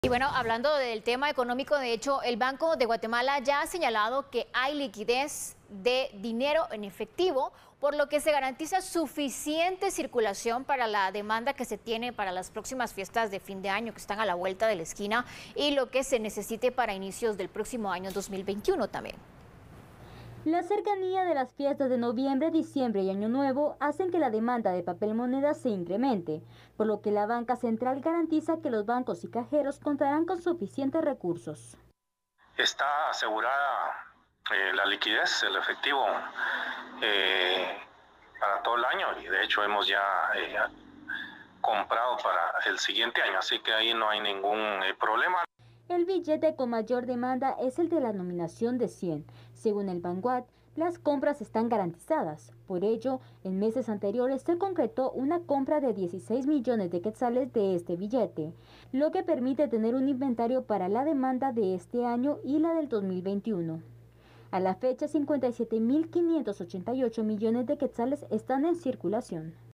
Y bueno, hablando del tema económico, de hecho, el Banco de Guatemala ya ha señalado que hay liquidez de dinero en efectivo, por lo que se garantiza suficiente circulación para la demanda que se tiene para las próximas fiestas de fin de año que están a la vuelta de la esquina y lo que se necesite para inicios del próximo año 2021 también. La cercanía de las fiestas de noviembre, diciembre y Año Nuevo hacen que la demanda de papel moneda se incremente, por lo que la banca central garantiza que los bancos y cajeros contarán con suficientes recursos. Está asegurada la liquidez, el efectivo eh, para todo el año y de hecho hemos ya comprado para el siguiente año, así que ahí no hay ningún problema. El billete con mayor demanda es el de la nominación de 100. Según el Vanguard, las compras están garantizadas. Por ello, en meses anteriores se concretó una compra de 16 millones de quetzales de este billete, lo que permite tener un inventario para la demanda de este año y la del 2021. A la fecha, 57.588 millones de quetzales están en circulación.